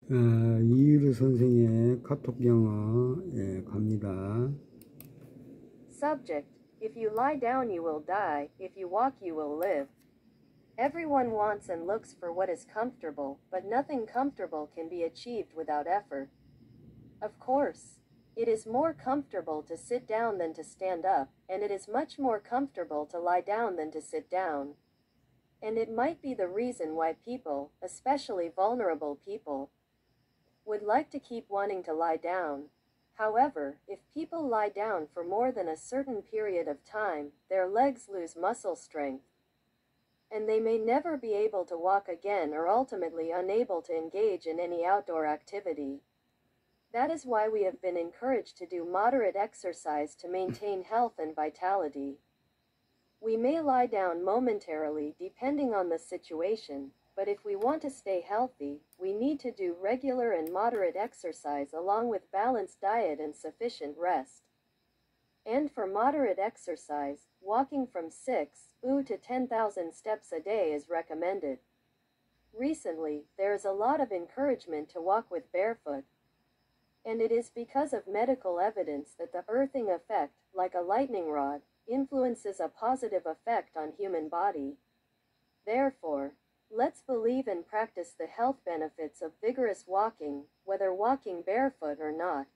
이유르 선생의 카톡 영어 갑니다. Subject: If you lie down you will die, if you walk you will live. Everyone wants and looks for what is comfortable, but nothing comfortable can be achieved without effort. Of course, it is more comfortable to sit down than to stand up, and it is much more comfortable to lie down than to sit down. And it might be the reason why people, especially vulnerable people, would like to keep wanting to lie down. However, if people lie down for more than a certain period of time, their legs lose muscle strength, and they may never be able to walk again or ultimately unable to engage in any outdoor activity. That is why we have been encouraged to do moderate exercise to maintain health and vitality. We may lie down momentarily depending on the situation, but if we want to stay healthy, we need to do regular and moderate exercise along with balanced diet and sufficient rest. And for moderate exercise, walking from 6,000 to 10,000 steps a day is recommended. Recently, there is a lot of encouragement to walk with barefoot, and it is because of medical evidence that the earthing effect, like a lightning rod, influences a positive effect on human body. Therefore, let's believe and practice the health benefits of vigorous walking, whether walking barefoot or not.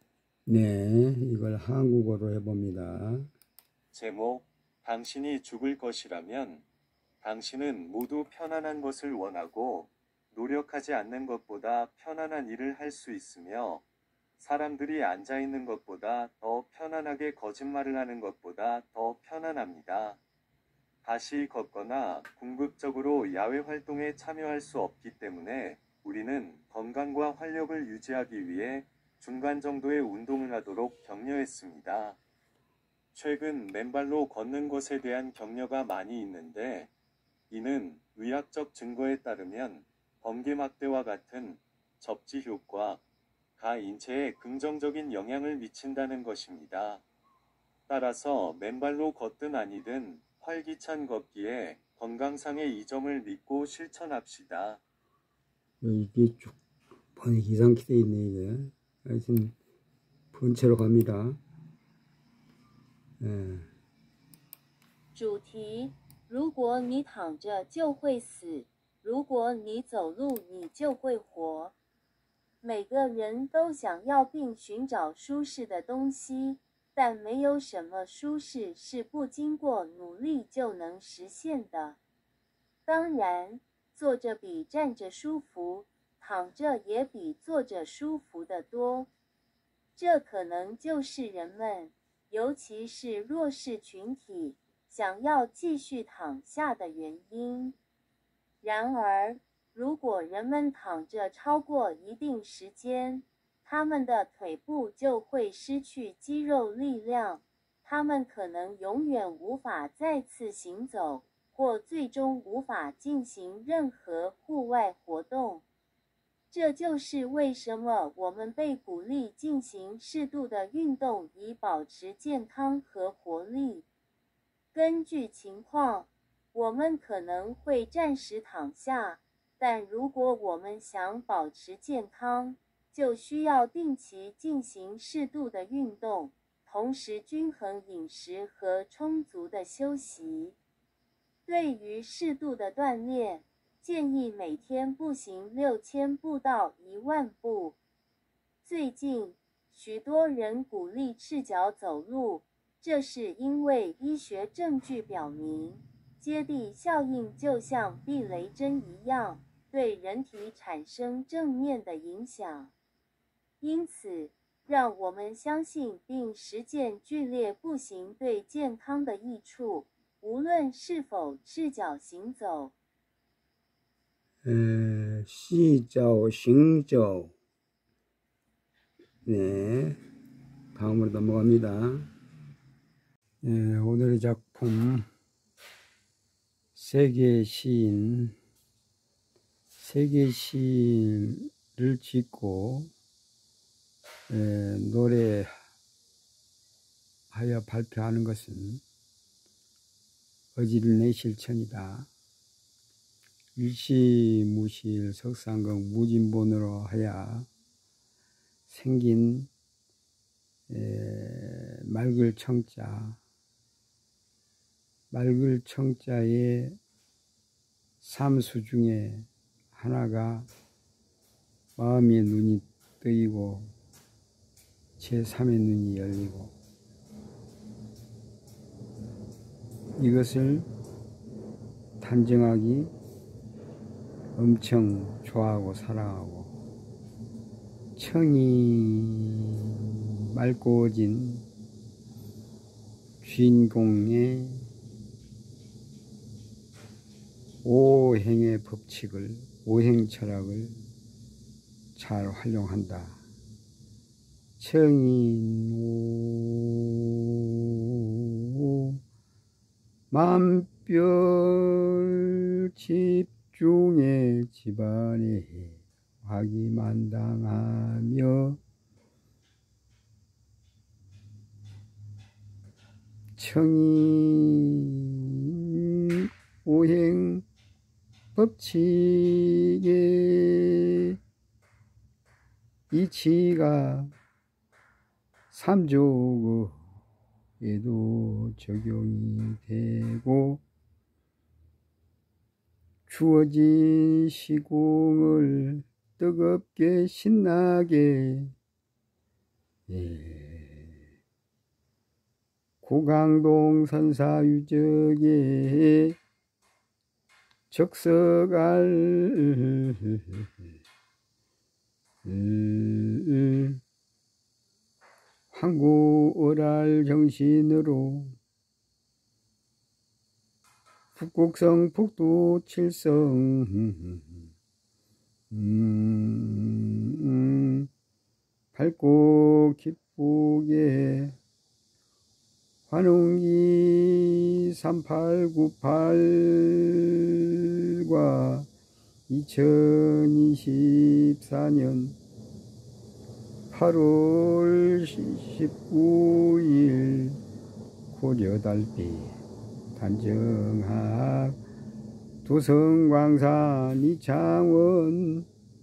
네, 이걸 한국어로 해봅니다. 제목, 당신이 죽을 것이라면 당신은 모두 편안한 것을 원하고 노력하지 않는 것보다 편안한 일을 할 수 있으며 사람들이 앉아있는 것보다 더 편안하게 거짓말을 하는 것보다 더 편안합니다. 다시 걷거나 궁극적으로 야외 활동에 참여할 수 없기 때문에 우리는 건강과 활력을 유지하기 위해 중간 정도의 운동을 하도록 격려했습니다. 최근 맨발로 걷는 것에 대한 격려가 많이 있는데 이는 의학적 증거에 따르면 번개막대와 같은 접지 효과가 인체에 긍정적인 영향을 미친다는 것입니다. 따라서 맨발로 걷든 아니든 활기찬 걷기에 건강상의 이점을 믿고 실천합시다. 이게 쭉 번역 이상하게 돼 있네, 이게. 하여튼, 본체로 갑니다. 主题：如果你躺着就会死，如果你走路你就会活。每个人都想要并寻找舒适的东西，但没有什么舒适是不经过努力就能实现的。当然，坐着比站着舒服，躺着也比坐着舒服得多。这可能就是人们，尤其是弱势群体，想要继续躺下的原因。然而，如果人们躺着超过一定时间，他们的腿部就会失去肌肉力量，他们可能永远无法再次行走，或最终无法进行任何户外活动。这就是为什么我们被鼓励进行适度的运动以保持健康和活力。根据情况，我们可能会暂时躺下，但如果我们想保持健康，就需要定期进行适度的运动，同时均衡饮食和充足的休息。对于适度的锻炼，建议每天步行6000步到10000步。最近，许多人鼓励赤脚走路，这是因为医学证据表明，接地效应就像避雷针一样，对人体产生正面的影响。因此，让我们相信并实践剧烈步行对健康的益处，无论是否赤脚行走。 시저, 싱저. 네, 다음으로 넘어갑니다. 오늘의 작품, 세계 시인을 짓고 노래하여 발표하는 것은 어지른의 실천이다. 일시무실 석상극 무진본으로 하여 생긴 맑을 청자의 삼수 중에 하나가 마음의 눈이 뜨이고 제3의 눈이 열리고, 이것을 단정하기 엄청 좋아하고 사랑하고, 청이 맑고진 주인공의 오행의 법칙을, 오행 철학을 잘 활용한다. 청인 만별 집중의 집안에 화기만당하며, 청인 오행 법칙의 이치가 삼조에도 적용이 되고, 주어진 시공을 뜨겁게 신나게 고강동 선사유적에 적석할 황구어랄 정신으로 북곡성 북두 칠성 밝고 기쁘게 환웅기 3898과 2024년 8월 19일 고려달빛 단정학 도성광산 이창원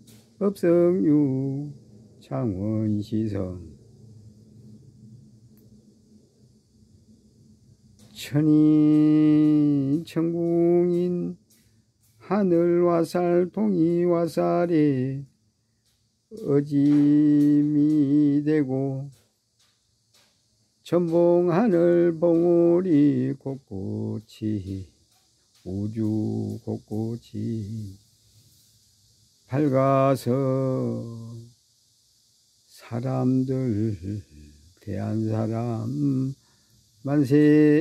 법성유 창원시성 천인 천궁인 하늘화살 동이화살에 어짐이 되고, 전봉하늘 봉우리 곳곳이 우주 곳곳이 밝아서 사람들 대한사람 만세.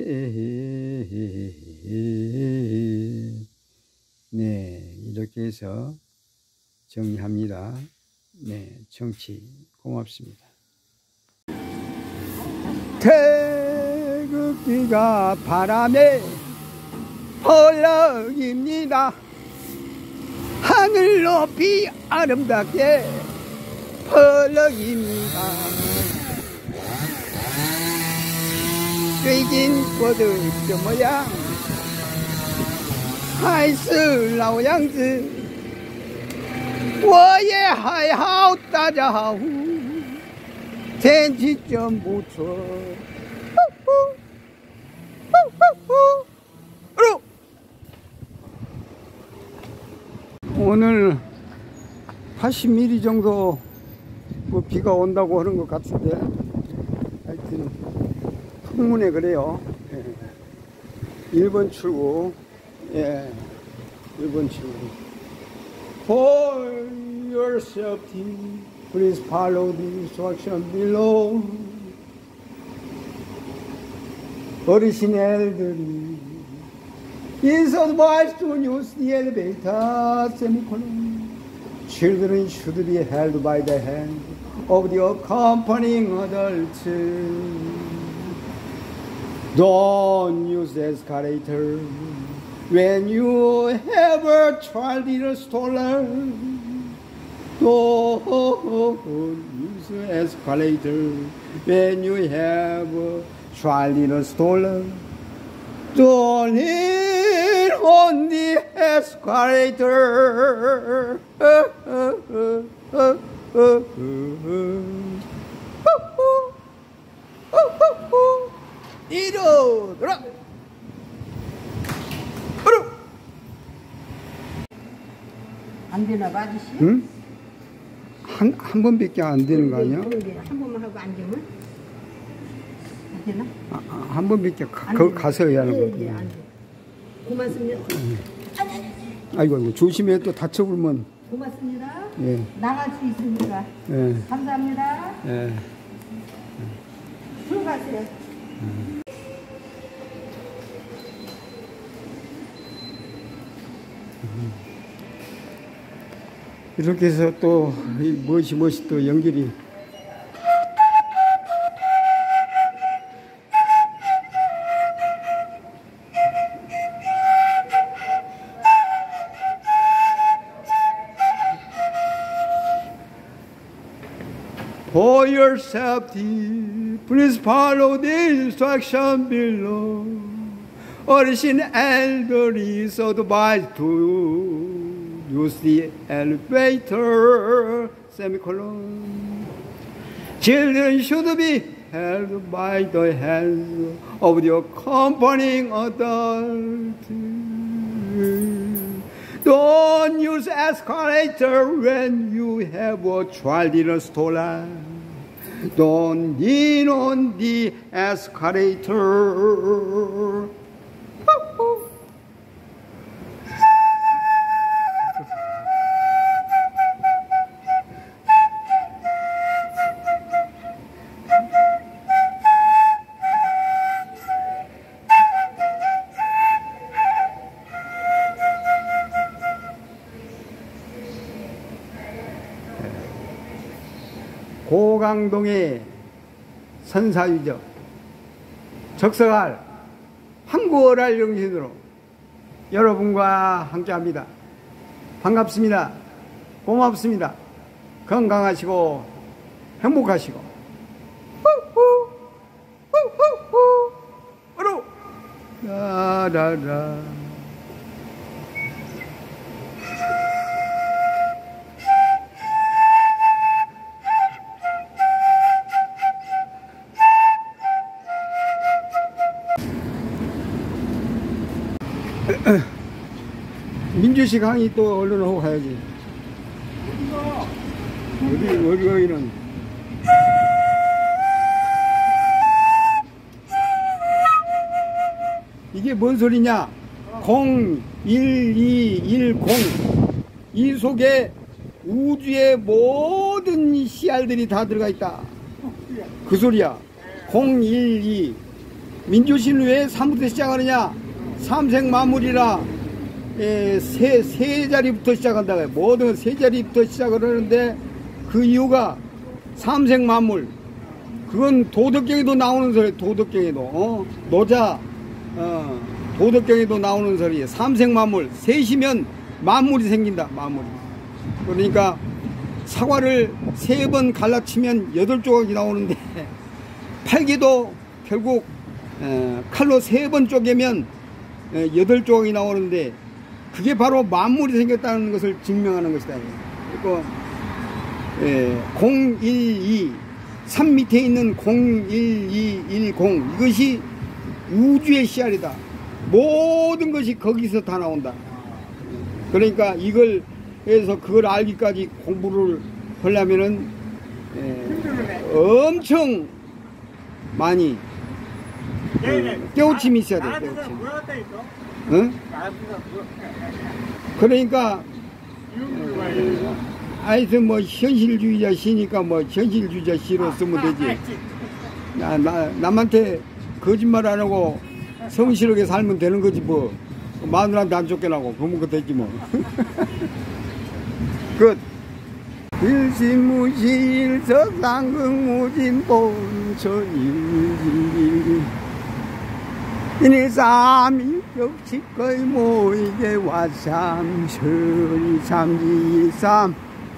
네, 이렇게 해서 정리합니다. 네, 정치 고맙습니다. 태극기가 바람에 펄럭입니다. 하늘 높이 아름답게 펄럭입니다.追긴 꽃의 저 모양还是老样子，我也还好，大家好，天气真不错。 오늘 80mm 정도 뭐 비가 온다고 하는 것 같은데, 하여튼 풍문에 그래요. 예. 1번 출구, 예, 1번 출구. For your safety, please follow the instruction below. 어르신 엘들이 is advised to use the elevator, semicolon. Children should be held by the hand of the accompanying adults. Don't use the escalator when you have a child in a stroller. Don't use the escalator when you have a child in a stroller. Don't Lean on the escalator. 이러더라. 안 되나 봐, 아저씨? 응? 한 번밖에 안 되는 거 아니야? 그런데 한 번만 하고 안 되면? 안 되나? 한 번밖에 가서 해야 하는 예, 거야. 안 돼. 고맙습니다. 아이고 조심해 또 다쳐보면. 고맙습니다. 예. 나갈 수 있으니까. 예. 감사합니다. 예. 들어가세요. 이렇게 해서 또 무엇이 또 연결이. For your safety, please follow the instruction below. 어르신 elderly is advised to use the elevator, semicolon. Children should be held by the hands of the accompanying adult. Don't use escalator when you have a child in a stroller. Don't lean on the escalator. 고강동의 선사유적 적석할 한국어랄 정신으로 여러분과 함께합니다. 반갑습니다. 고맙습니다. 건강하시고 행복하시고 으로 라라라. 민주시 강의 또 얼른 하고 가야지. 어디는 이게 뭔 소리냐? 01210 이 속에 우주의 모든 씨알들이 다 들어가 있다. 그 소리야. 012 민주시는 왜 3부터 시작하느냐? 삼생만물이라 세 자리부터 시작한다고요. 모든 세 자리부터 시작을 하는데 그 이유가 삼생만물. 그건 도덕경에도 나오는 소리. 도덕경에도 노자 도덕경에도 나오는 소리. 삼생만물. 셋이면 만물이 생긴다. 만물이. 그러니까 사과를 3번 갈라치면 8조각이 나오는데 팔기도 결국 칼로 3번 쪼개면 8조각이 나오는데 그게 바로 만물이 생겼다는 것을 증명하는 것이다. 그리고 012 3 밑에 있는 01210 이것이 우주의 씨알이다. 모든 것이 거기서 다 나온다. 그러니까 이걸 해서 그걸 알기까지 공부를 하려면은 엄청 많이 깨우침이 있어야 돼. 깨우침. 응? 그러니까 하여튼 뭐 현실주의자 시니까 뭐 현실주의자 시로 쓰면 되지. 남한테 거짓말 안 하고 성실하게 살면 되는 거지 뭐. 마누라한테 안 쫓겨나고 그러면 그 됐지 뭐. 끝. 일신무실 석상극무진 본처일진 인일삼일격치거의 모이게 와삼천이 삼지삼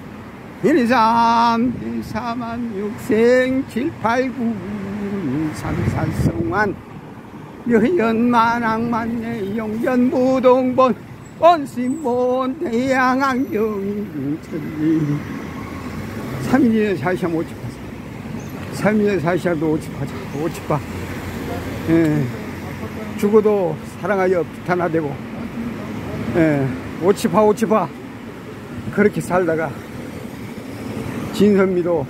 인일삼 사만 육생 칠팔구 삼사성환 여연만왕만내 영연무동본 원심본 대양왕경천리 3일에 사시야 오집하자. 3일에 사시야도 오집하자. 오집봐. 예. 죽어도 사랑하여 비탄하되고, 예. 오집하. 그렇게 살다가 진선미도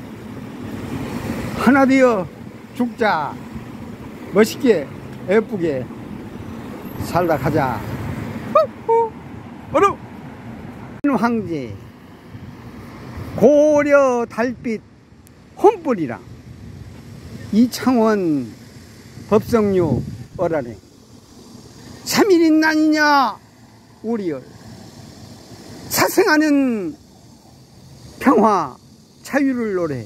하나 되어 죽자. 멋있게 예쁘게 살다 가자. 어느 황제 고려 달빛 혼불이랑 이창원 법성류 어라네 3일인 난이냐 우리열 사생하는 평화 자유를 노래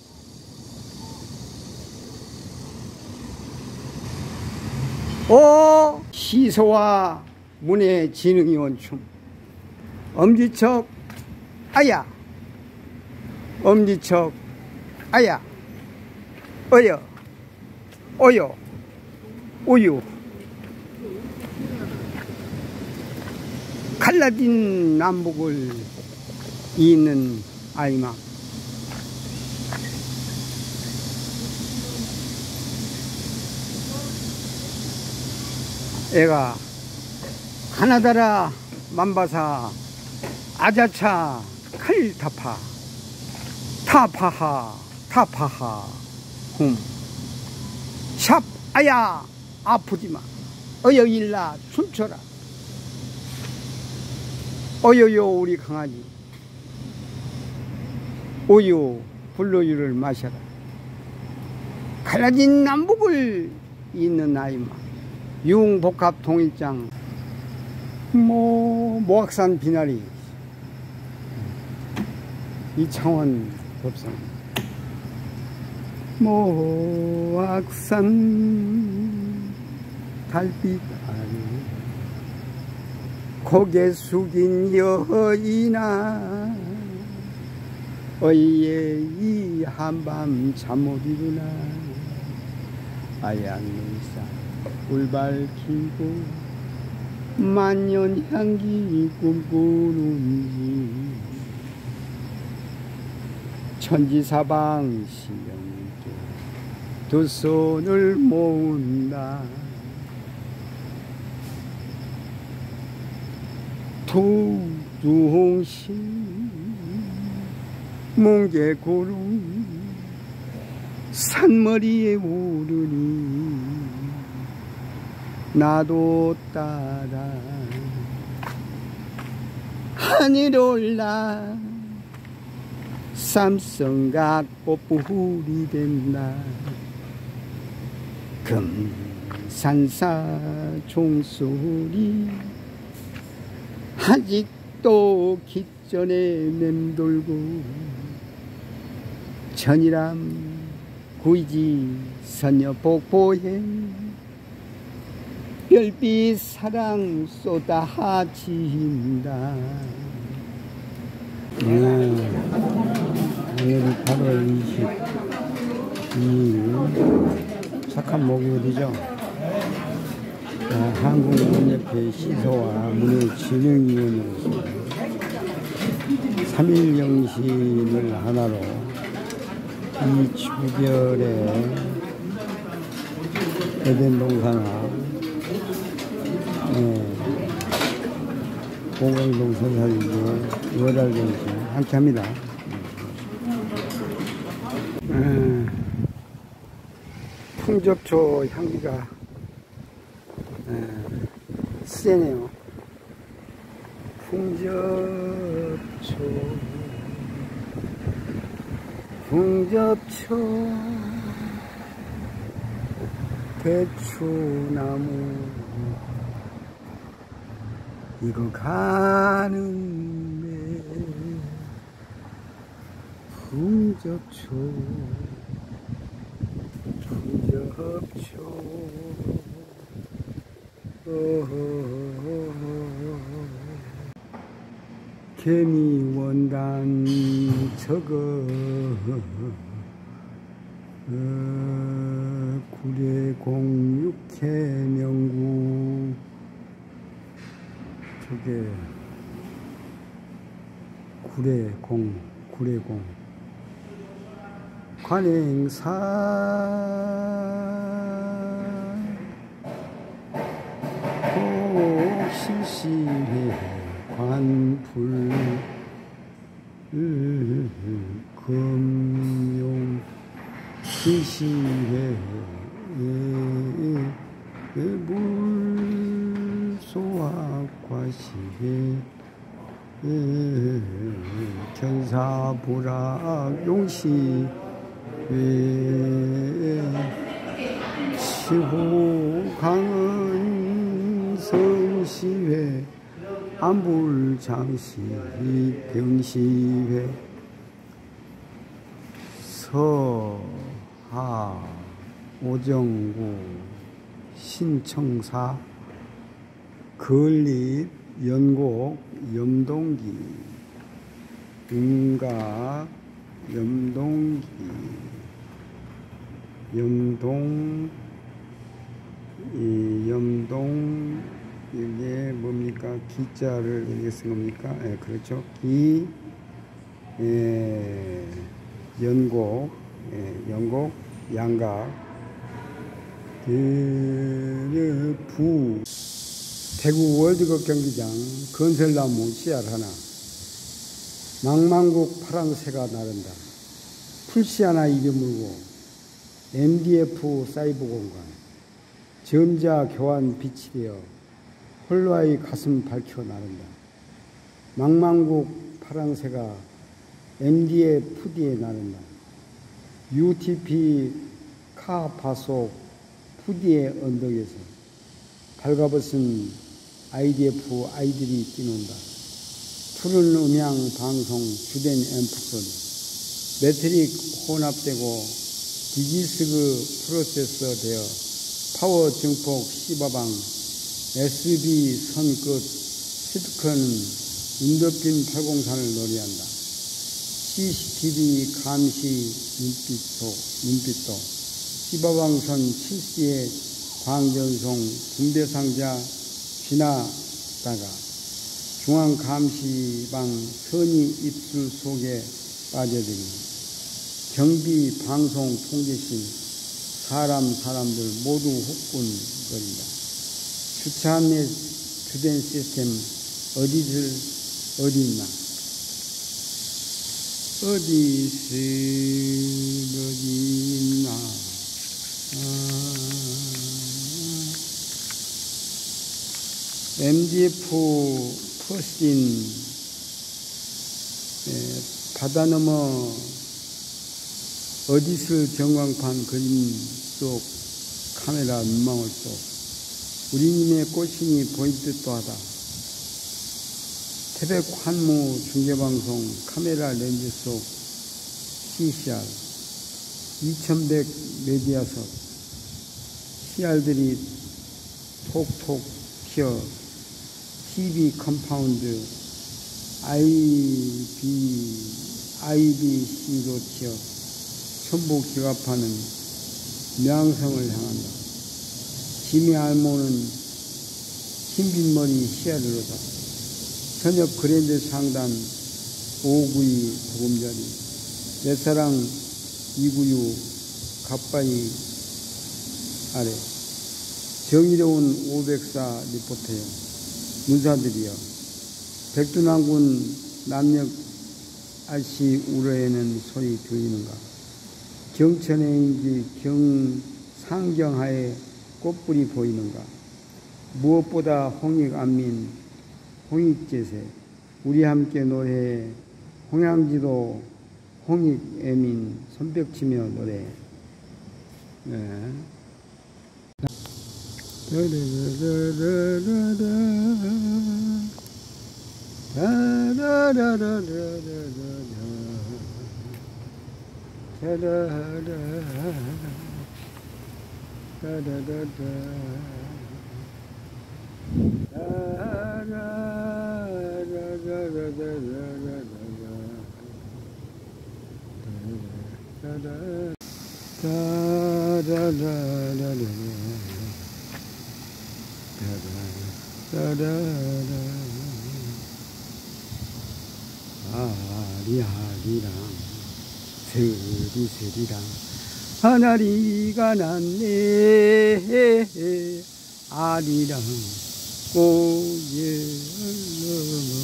오 시소와 문해진흥위원 춤 엄지척 아야 엄지척 아야 어여 오요 우유 갈라진 남북을 잇는 아이마 애가 하나다라 만바사 아자차 칼타파 타파하 샵 아야 아프지마 어여일라 춤춰라 어여요 우리 강아지 우유 불로유를 마셔라 갈라진 남북을 잇는 아이마 융복합 통일장 모악산 비나리 이창원 법상 모악산 달빛 아래 고개 숙인 여인아 어이에 이 한밤 잠 못 이루나 아얀 눈살 불 밝히고 만년향기 꿈꾸는지 천지사방 시영도 두 손을 모은다 두둥신 뭉게구름 산머리에 오르니 나도 따라 하늘 올라 삼성각 꽃불이 된다 금산사 종소리 아직도 깃전에 맴돌고 천이람 구이지 선녀 복보해 별빛 사랑 쏟아진다. 오늘이 8월 22일 착한 목요일이죠. 한국문예회 시소와 문해진흥위원회로서 3일 영신을 하나로 이 추결에 에덴동산화 공강동산살리고 월달정신 함께합니다. 풍접초 향기가 세네요. 풍접초 대추나무 이거 가는데 풍접초 개미원단 저거 구례공육해명구 저게 구례공 관행사 실시회 관불 금용 실시회 물소학과시회 견사부락 용시회 시호강은 성시회 안불장시 병시회 서하 오정구 신청사 건립 연곡 염동기 인가 염동기 염동 이게 뭡니까? 기자를 이렇게 쓴 겁니까? 예, 그렇죠. 연곡, 양각, 부, 대구 월드컵 경기장 건설나무 씨알 하나, 망망국 파랑새가 나른다. 풀씨 하나 입에물고 MDF 사이버 공간, 전자 교환 빛이 되어 홀로아의 가슴 밝혀 나른다. 망망국 파랑새가 MDFD에 나른다. UTP 카파속 푸디의 언덕에서 발가벗은 IDF 아이들이 뛰논다. 푸른 음향 방송 주된 앰프 소리, 매트릭 혼합되고 디지스크 프로세서 되어 파워 증폭 시바방 SB 선끝 시드컨 인더핀 803을 노래한다. CCTV 감시 눈빛도 시바방선 7시에 광전송 분배상자 지나다가 중앙감시방 선의 입술 속에 빠져들니 경비 방송 통제실 사람들 모두 후끈거린다. 주차 내 주된 시스템 어디 있나? 어디 있나? MDF 퍼스틴 바다 넘어 어디슬 전광판 그림 속 카메라 눈망울 속 우리님의 꽃신이 보일 듯도 하다. 태백 환무 중계방송 카메라 렌즈 속 CCR 2100 메디아석 CR들이 톡톡 튀어 TV 컴파운드 IBC로 튀어 천부 기갑하는 명성을 향한다. 지미 알모는 흰빈 머리 시야르로다. 저녁 그랜드 상단 592 보금자리 내 사랑 296 갓바위 아래 정의로운 504 리포터여 문사들이여 백두난군 남녘 알씨 우러에는 소리 들리는가. 경천해인지 경상경하에 꽃불이 보이는가. 무엇보다 홍익안민 홍익제세 우리 함께 노래해 홍양지도 홍익애민 손뼉치며 노래. 네. 아리아리랑 서리서리랑 하나리가 났네 아리랑 고개를 넘어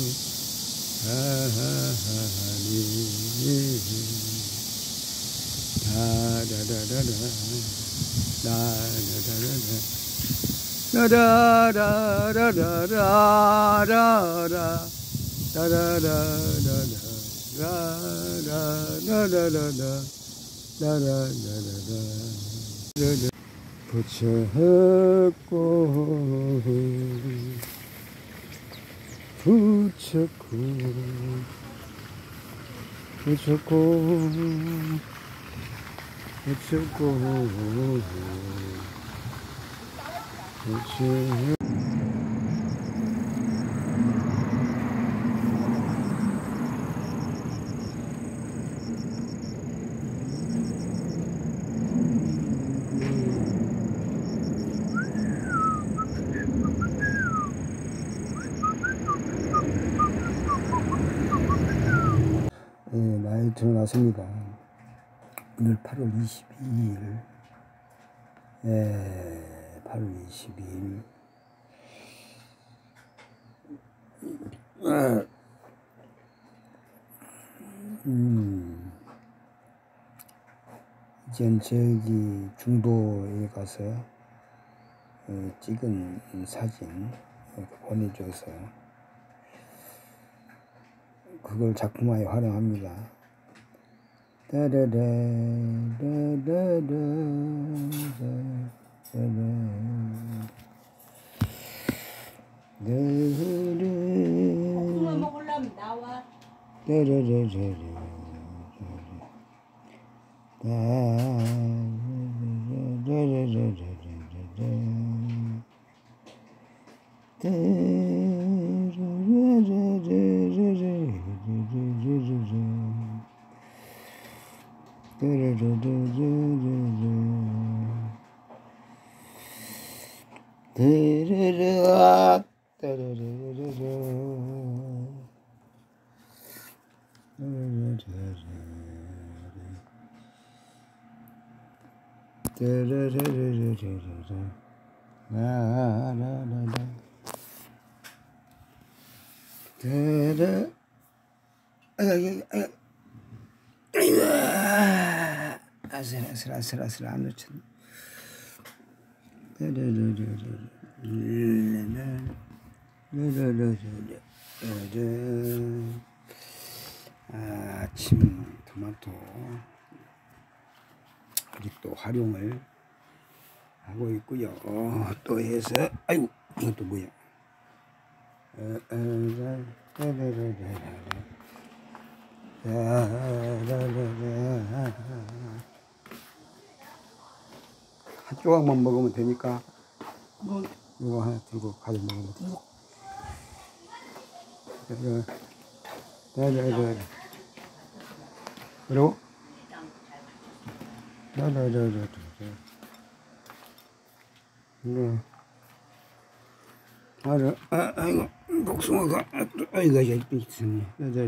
붙여 많이 들어났습니다. 오늘 8월 22일, 8월 22일, 이젠 저기 중도에 가서 찍은 사진 보내줘서 그걸 작품화에 활용합니다. 먹으려면 나와. 아슬아슬 안 놓쳤네. 아침 토마토 아직도 활용을 하고 있고요. 또 해서 아이고 이것도 뭐야? 한 조각만 먹으면 되니까 이거 하나 들고 가져 먹으면 돼. 그리고 아이고 복숭아가 아이고 여기 있으니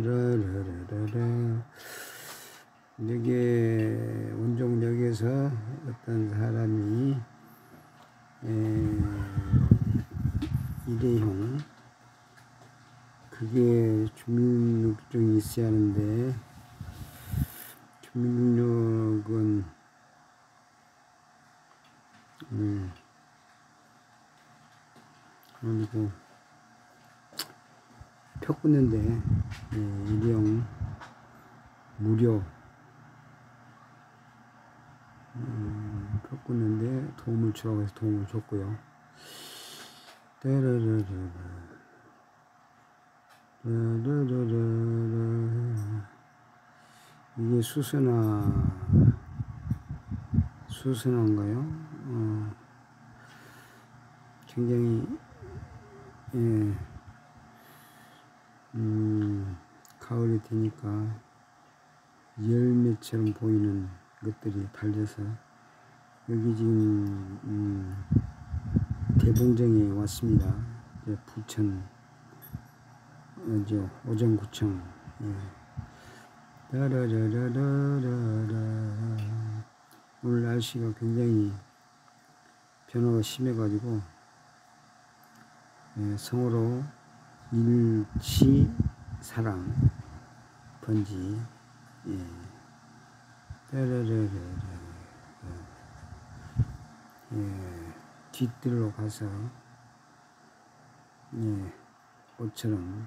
여기에 원종역에서 어떤 사람이 일회용 그게 주민등록증이 있어야 하는데 주민등록은 그리고 표 끊는데 일회용 무료 표 끊는데 도움을 주라고 해서 도움을 줬고요. 이게 수선화인가요? 굉장히 가을이 되니까 열매처럼 보이는 것들이 달려서 여기 지금 대봉정에 왔습니다. 부천 오정구청. 오늘 날씨가 굉장히 변화가 심해가지고 성으로 일치 사랑 번지. 뒤뜰로 가서 꽃처럼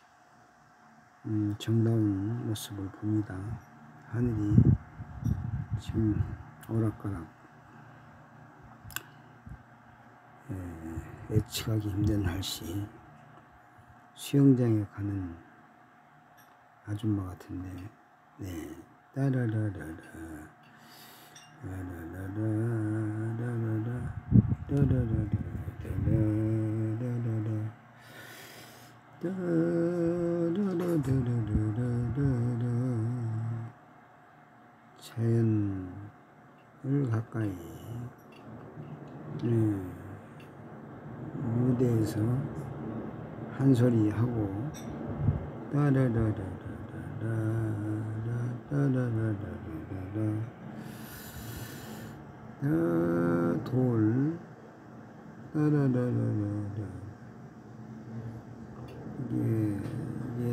정다운 모습을 봅니다. 하늘이 지금 오락가락 예측하기 힘든 날씨. 수영장에 가는 아줌마 같은데, 자연을 가까이 무대에서 한 소리 하고 돌 이게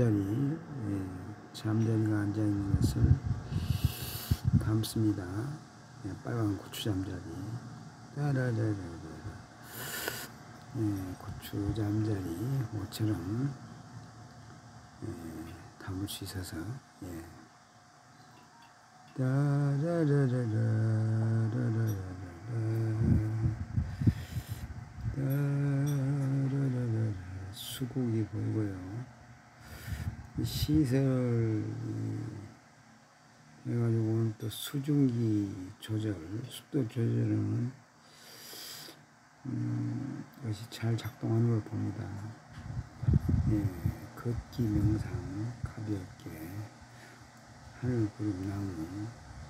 잠자리가 앉아있는 것을 담습니다. 빨간 고추 잠자리. 고추 잠자리 모처럼 담을 수 있어서 수국이 보이고요. 시설 해가지고 오늘 또 수증기 조절, 습도 조절은 것이 잘 작동하는 걸 봅니다. 걷기 명상 가볍게 하늘 구름 나무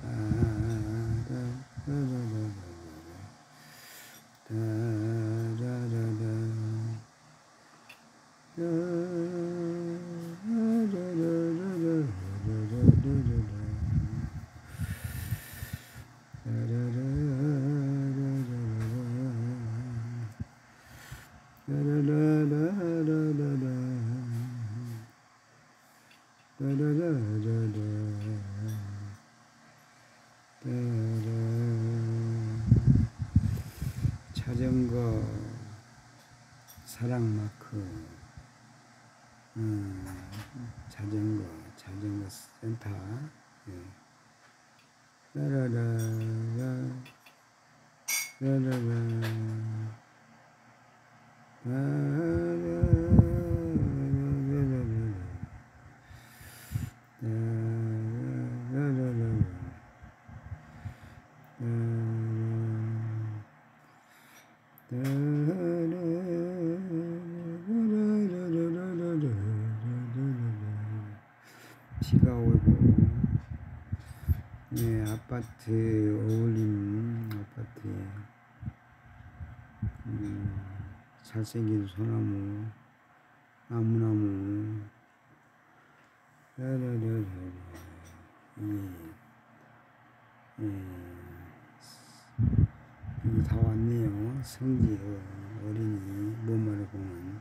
자전거 사랑 마크. 자전거 센터. 비가 오고 아파트 어울리는 아파트에 잘생긴 소나무, 나무나무 다 왔네요. 성지 어린이 몸마을 공원.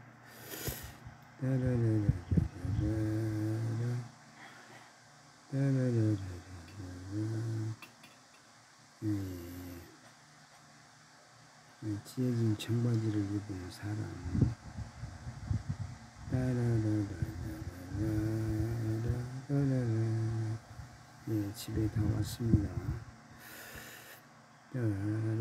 찢어진 청바지를 입은 사람. 집에 다 왔습니다.